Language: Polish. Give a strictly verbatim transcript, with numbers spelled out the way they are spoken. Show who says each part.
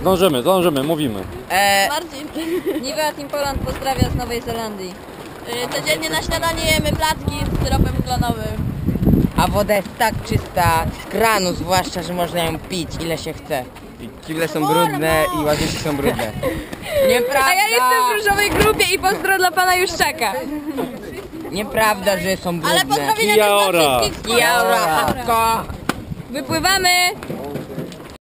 Speaker 1: Dążymy, dążymy, mówimy.
Speaker 2: E,
Speaker 3: Marcin.
Speaker 2: Niwea Team Poland pozdrawia z Nowej Zelandii.
Speaker 3: Y, Codziennie na śniadanie jemy placki z syropem klonowym.
Speaker 2: A woda jest tak czysta, z kranu zwłaszcza, że można ją pić ile się chce.
Speaker 4: I kible są brudne i łazienki są brudne.
Speaker 2: Nieprawda!
Speaker 5: A ja jestem w różowej grupie i pozdro dla pana Juszczaka.
Speaker 2: Nieprawda, że są brudne.
Speaker 3: Ale pozdrowienia
Speaker 1: Kia
Speaker 3: też
Speaker 1: ora.
Speaker 3: dla wszystkich.
Speaker 2: Jaura, ko.
Speaker 5: Wypływamy!